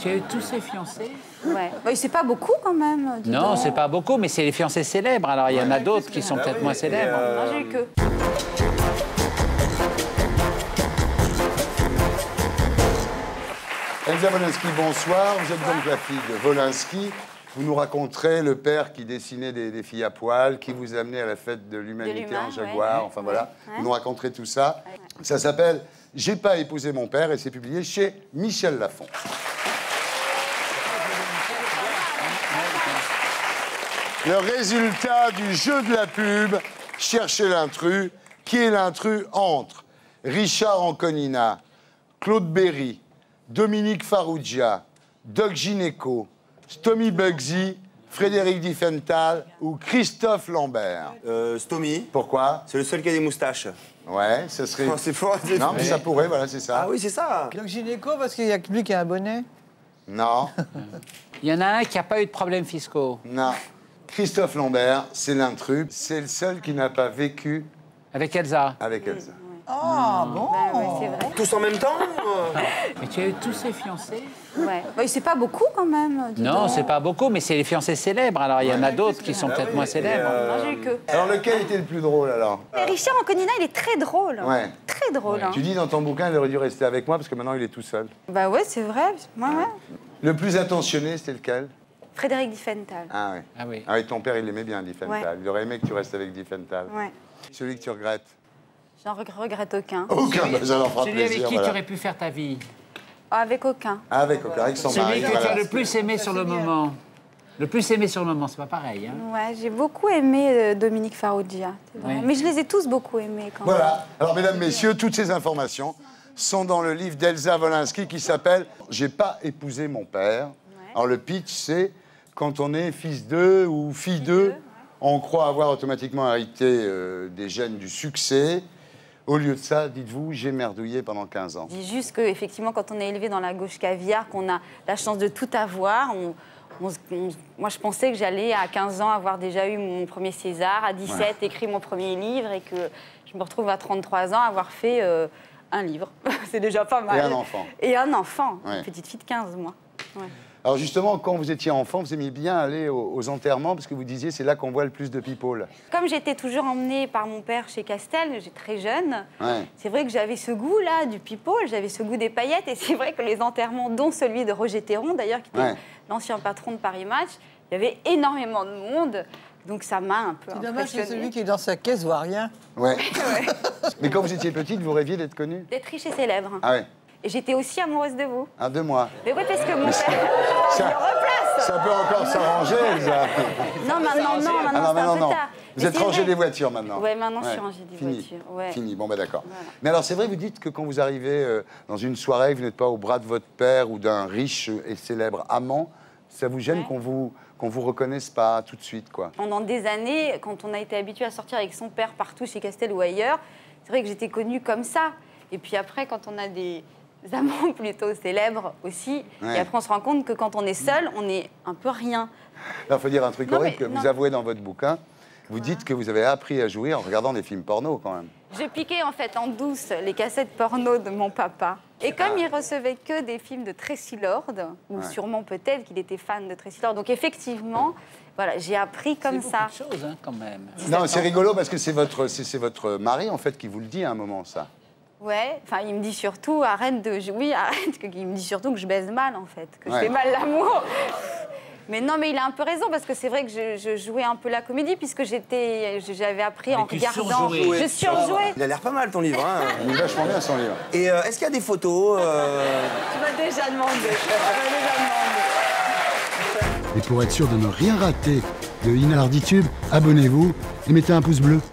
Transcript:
tu as eu tous ces fiancés? Ouais. Bah, c'est pas beaucoup quand même. Non, c'est pas beaucoup, mais c'est les fiancés célèbres. Alors il y en a d'autres qui sont peut-être moins célèbres. Non, j'ai eu que. Elsa Wolinski, bonsoir. Vous êtes donc la fille de Wolinski. Vous nous raconterez le père qui dessinait des filles à poil, qui vous amenait à la fête de l'humanité en Jaguar. Enfin voilà, vous nous raconterez tout ça. Ça s'appelle « J'ai pas épousé mon père » et c'est publié chez Michel Lafon. Le résultat du jeu de la pub, cherchez l'intrus. Qui est l'intrus entre Richard Anconina, Claude Berry, Dominique Farrugia, Doc Gineco, Stomy Bugsy, Frédéric Diffenthal ou Christophe Lambert. Stomy. Pourquoi? C'est le seul qui a des moustaches. Ouais, ça serait... Oh, c'est fort. Non, mais ça pourrait, voilà, c'est ça. Ah oui, c'est ça. Donc gynéco, parce qu'il n'y a que lui qui a un bonnet. Non, Il y en a un qui n'a pas eu de problèmes fiscaux. non. Christophe Lambert, c'est l'intrus. C'est le seul qui n'a pas vécu Avec Elsa. avec Elsa. Ah bon. Bah, ouais, c'est vrai. Tous en même temps Mais tu as eu tous ces fiancés? Ouais. Bah, c'est pas beaucoup quand même. Non, c'est pas beaucoup, mais c'est les fiancés célèbres. Alors il y en a d'autres qui sont peut-être moins célèbres. Non, j'ai eu que. Alors, lequel était le plus drôle, alors? Mais Richard Anconina, il est très drôle. Ouais. Très drôle. Hein. Tu dis dans ton bouquin, il aurait dû rester avec moi parce que maintenant, il est tout seul. Bah ouais, c'est vrai. Ouais. Le plus attentionné, c'était lequel? Frédéric Diffenthal. Ah oui. Ah oui. Ah oui, ton père, il aimait bien Diffenthal. Ouais. Il aurait aimé que tu restes avec Diffenthal. Ouais. Celui que tu regrettes? J'en regrette aucun. Aucun, bah, ça leur fera Celui avec plaisir. qui voilà. tu aurais pu faire ta vie? Avec aucun. Avec son mari. Celui que tu as Voilà. le plus aimé sur le moment. Le plus aimé sur le moment, c'est pas pareil. Hein? Ouais, j'ai beaucoup aimé Dominique Farrugia. C'est vrai. Oui. Mais je les ai tous beaucoup aimés quand même. Voilà. Alors, mesdames, messieurs, toutes ces informations sont dans le livre d'Elsa Wolinski qui s'appelle « J'ai pas épousé mon père ». Alors, le pitch, c'est quand on est fils d'eux ou fille d'eux, on croit avoir automatiquement hérité des gènes du succès. Au lieu de ça, dites-vous, j'ai merdouillé pendant 15 ans. Je dis juste qu'effectivement, quand on est élevé dans la gauche caviar, qu'on a la chance de tout avoir, moi, je pensais que j'allais, à 15 ans, avoir déjà eu mon premier César, à 17, écrit mon premier livre, et que je me retrouve à 33 ans, avoir fait un livre. C'est déjà pas mal. Et un enfant. Et un enfant. Ouais. Une petite fille de 15 mois. Ouais. Alors justement, quand vous étiez enfant, vous aimiez bien aller aux enterrements parce que vous disiez c'est là qu'on voit le plus de people. Comme j'étais toujours emmenée par mon père chez Castel, j'étais très jeune, Ouais. c'est vrai que j'avais ce goût-là du people, j'avais ce goût des paillettes, et c'est vrai que les enterrements, dont celui de Roger Théron, d'ailleurs, qui était l'ancien patron de Paris Match, il y avait énormément de monde, donc ça m'a un peu C'est dommage que impressionnée. celui qui est dans sa caisse voit rien. Ouais. Mais quand vous étiez petite, vous rêviez d'être connue? D'être riche et célèbre. Ah ouais. Et j'étais aussi amoureuse de vous. Un, 2 mois. Mais oui, parce que mon père... Ça, Je le replace. ça peut encore s'arranger, Elsa. Non, maintenant, non, Ah maintenant, non, c'est un maintenant, peu non. tard. Vous Mais êtes c'est rangé vrai. des voitures maintenant. Ouais, maintenant, je suis rangée des Fini. voitures. Ouais. Fini, bon, ben d'accord. Voilà. Mais alors, c'est vrai, vous dites que quand vous arrivez dans une soirée, vous n'êtes pas au bras de votre père ou d'un riche et célèbre amant, ça vous gêne qu'on vous reconnaisse pas tout de suite, quoi. Pendant des années, quand on a été habitué à sortir avec son père partout chez Castel ou ailleurs, c'est vrai que j'étais connue comme ça. Et puis après, quand on a des amants plutôt célèbres aussi, Ouais. et après on se rend compte que quand on est seul, on est un peu rien. Là, il faut dire un truc Non, horrible que mais- vous non. avouez dans votre bouquin. Vous dites que vous avez appris à jouer en regardant des films porno, quand même. J'ai piqué en fait en douce les cassettes porno de mon papa. Et comme il recevait que des films de Tracy Lord, ou sûrement peut-être qu'il était fan de Tracy Lord, donc effectivement, voilà, j'ai appris comme ça. C'est beaucoup de choses, hein, quand même. Non, c'est rigolo parce que c'est votre mari, en fait, qui vous le dit à un moment, ça. Ouais, enfin, il me dit surtout, arrête de jouer, oui, arrête, il me dit surtout que je baise mal, en fait, que je Ouais. fais mal l'amour. Mais non, mais il a un peu raison, parce que c'est vrai que je jouais un peu la comédie, puisque j'avais appris en tu regardant. surjouais. Je surjouais. Il a l'air pas mal ton livre. Hein. Il est vachement bien, son livre. Et est-ce qu'il y a des photos Tu m'as déjà demandé. Et pour être sûr de ne rien rater de Inarditube, abonnez-vous et mettez un pouce bleu.